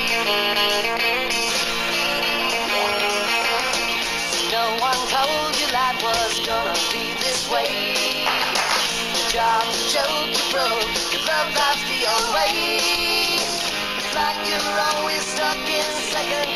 No one told you life was gonna be this way. Your job's a joke, you broke, your love life's the old way. It's like you're always stuck in second